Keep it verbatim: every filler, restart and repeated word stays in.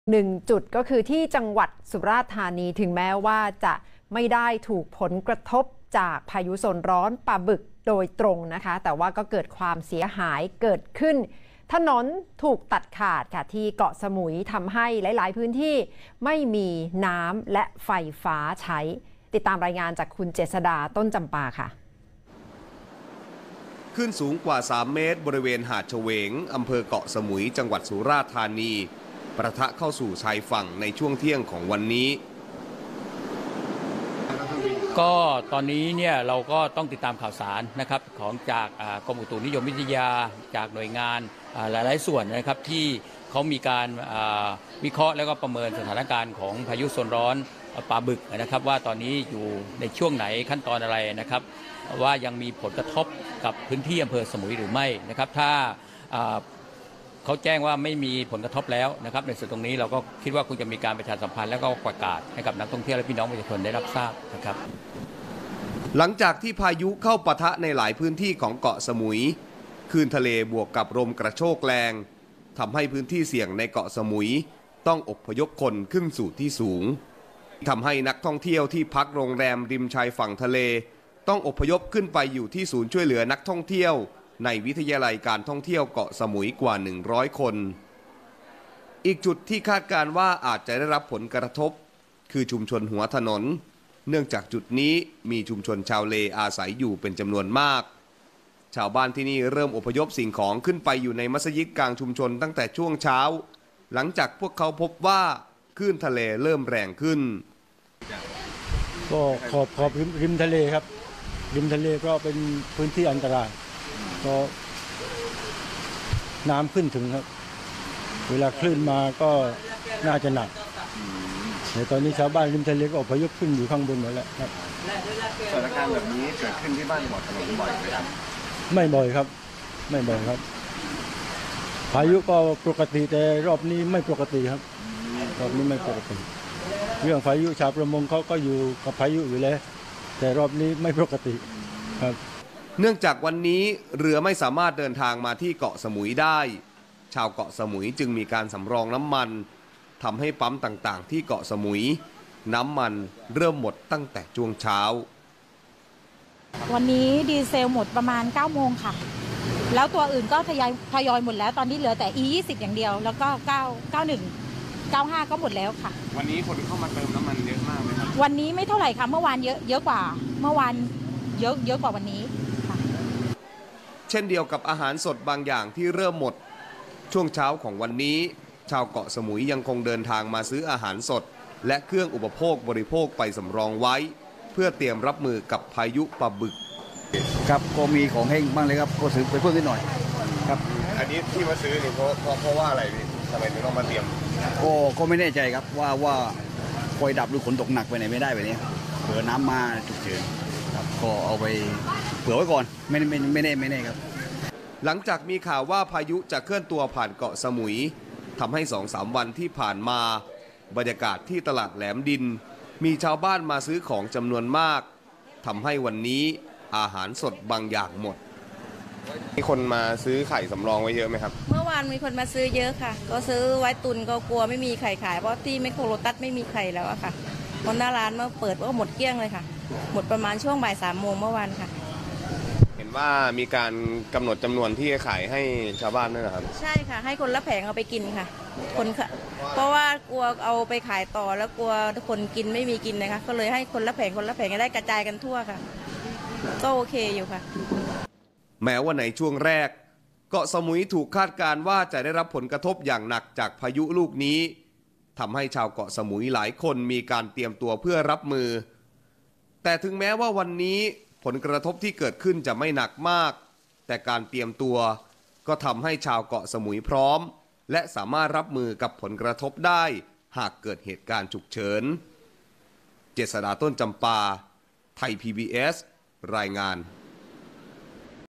หนึ่งจุดก็คือที่จังหวัดสุราษฎร์ธานีถึงแม้ว่าจะไม่ได้ถูกผลกระทบจากพายุโซนร้อนปลาบึกโดยตรงนะคะแต่ว่าก็เกิดความเสียหายเกิดขึ้นถนนถูกตัดขาดค่ะที่เกาะสมุยทำให้หลายๆพื้นที่ไม่มีน้ำและไฟฟ้าใช้ติดตามรายงานจากคุณเจษดาต้นจำปาค่ะขึ้นสูงกว่าสามเมตรบริเวณหาดเฉวงอำเภอเกาะสมุยจังหวัดสุราษฎร์ธานีประทะเข้าสู่ชายฝั่งในช่วงเที่ยงของวันนี้ก็ตอนนี้เนี่ยเราก็ต้องติดตามข่าวสารนะครับของจากกรมอุตุนิยมวิทยาจากหน่วยงานหลายๆส่วนนะครับที่เขามีการวิเคราะห์แล้วก็ประเมินสถานการณ์ของพายุโซนร้อนปลาบึกนะครับว่าตอนนี้อยู่ในช่วงไหนขั้นตอนอะไรนะครับว่ายังมีผลกระทบกับพื้นที่อำเภอสมุยหรือไม่นะครับถ้าเขาแจ้งว่าไม่มีผลกระทบแล้วนะครับในส่วนตรงนี้เราก็คิดว่าคงจะมีการประชาสัมพันธ์แล้วก็ประกาศให้กับนักท่องเที่ยวและพี่น้องประชาชนได้รับทราบนะครับหลังจากที่พายุเข้าปะทะในหลายพื้นที่ของเกาะสมุยคลื่นทะเลบวกกับลมกระโชกแรงทำให้พื้นที่เสี่ยงในเกาะสมุยต้องอพยพคนขึ้นสู่ที่สูงทำให้นักท่องเที่ยวที่พักโรงแรมริมชายฝั่งทะเลต้องอพยพขึ้นไปอยู่ที่ศูนย์ช่วยเหลือนักท่องเที่ยวในวิทยาลัยการท่องเที่ยวเกาะสมุยกว่าหนึ่งร้อยคนอีกจุดที่คาดการว่าอาจจะได้รับผลกระทบคือชุมชนหัวถนนเนื่องจากจุดนี้มีชุมชนชาวเลอาศัยอยู่เป็นจำนวนมากชาวบ้านที่นี่เริ่มอพยพสิ่งของขึ้นไปอยู่ในมัสยิดกลางชุมชนตั้งแต่ช่วงเช้าหลังจากพวกเขาพบว่าคลื่นทะเลเริ่มแรงขึ้นก็ขอบขอบริมทะเลครับริมทะเลก็เป็นพื้นที่อันตรายก็น้ำขึ้นถึงครับเวลาคลื่นมาก็น่าจะหนักในตอนนี้ชาวบ้านริมทะเลก็อพยพขึ้นอยู่ข้างบนหมดแล้วครับสถานการณ์แบบนี้เกิดขึ้นที่บ้านบ่อถนนบ่อยไหมครับไม่บ่อยครับไม่บ่อยครับพายุก็ปกติแต่รอบนี้ไม่ปกติครับรอบนี้ไม่ปกติเรื่องพายุชาวประมงเขาก็อยู่กับพายุอยู่แล้วแต่รอบนี้ไม่ปกติครับเนื่องจากวันนี้เรือไม่สามารถเดินทางมาที่เกาะสมุยได้ชาวเกาะสมุยจึงมีการสำรองน้ำมันทำให้ปั๊มต่างๆที่เกาะสมุยน้ำมันเริ่มหมดตั้งแต่ช่วงเช้าวันนี้ดีเซลหมดประมาณเก้าโมงค่ะแล้วตัวอื่นก็ทยอยทยอยหมดแล้วตอนนี้เหลือแต่ อี ยี่สิบ อย่างเดียวแล้วก็เก้า เก้าสิบเอ็ด เก้าสิบห้าก็หมดแล้วค่ะวันนี้คนเข้ามาเติมน้ำมันเยอะมากไหมครับวันนี้ไม่เท่าไหร่ค่ะเมื่อวานเยอะเยอะกว่าเมื่อวานเยอะเยอะกว่าวันนี้ค่ะเช่นเดียวกับอาหารสดบางอย่างที่เริ่มหมดช่วงเช้าของวันนี้ชาวเกาะสมุยยังคงเดินทางมาซื้ออาหารสดและเครื่องอุปโภคบริโภคไปสำรองไว้เพื่อเตรียมรับมือกับพายุปลาบึกครับก็มีของแห้งบ้างเลยครับก็ซื้อไปเพิ่มนิดหน่อยครับอันนี้ที่มาซื้อนี่เพราะเพราะว่าอะไรพี่ทำไมถึงต้องมาเตรียมก็ก็ไม่แน่ใจครับว่าว่าไฟดับหรือฝนตกหนักไปไหนไม่ได้แบบนี้เผื่อน้ำมาฉุกเฉินครับก็เอาไปเผื่อไว้ก่อนไม่ไม่ไม่แน่ไม่แน่ครับหลังจากมีข่าวว่าพายุจะเคลื่อนตัวผ่านเกาะสมุยทำให้ สองสาม วันที่ผ่านมาบรรยากาศที่ตลาดแหลมดินมีชาวบ้านมาซื้อของจำนวนมากทำให้วันนี้อาหารสดบางอย่างหมดมีคนมาซื้อไข่สำรองไว้เยอะไหมครับเมื่อวานมีคนมาซื้อเยอะค่ะก็ซื้อไว้ตุนก็กลัวไม่มีไข่ขายเพราะที่แมคโครโลตัสไม่มีไข่แล้วอะค่ะคนหน้าร้านเมื่อเปิดก็หมดเกลี้ยงเลยค่ะหมดประมาณช่วงบ่ายสามโมงเมื่อวานค่ะเห็นว่ามีการกำหนดจำนวนที่จะขายให้ชาวบ้านด้วยนะครับใช่ค่ะให้คนละแผงเอาไปกินค่ะคนค่ะเพราะว่ากลัวเอาไปขายต่อแล้วกลัวคนกินไม่มีกินนะคะก็เลยให้คนละแผงคนละแผงจะได้กระจายกันทั่วค่ะก็โอเคอยู่ค่ะแม้ว่าในช่วงแรกเกาะสมุยถูกคาดการณ์ว่าจะได้รับผลกระทบอย่างหนักจากพายุลูกนี้ทำให้ชาวเกาะสมุยหลายคนมีการเตรียมตัวเพื่อรับมือแต่ถึงแม้ว่าวันนี้ผลกระทบที่เกิดขึ้นจะไม่หนักมากแต่การเตรียมตัวก็ทำให้ชาวเกาะสมุยพร้อมและสามารถรับมือกับผลกระทบได้หากเกิดเหตุการณ์ฉุกเฉินเจษฎาต้นจำปาไทย พี บี เอส รายงาน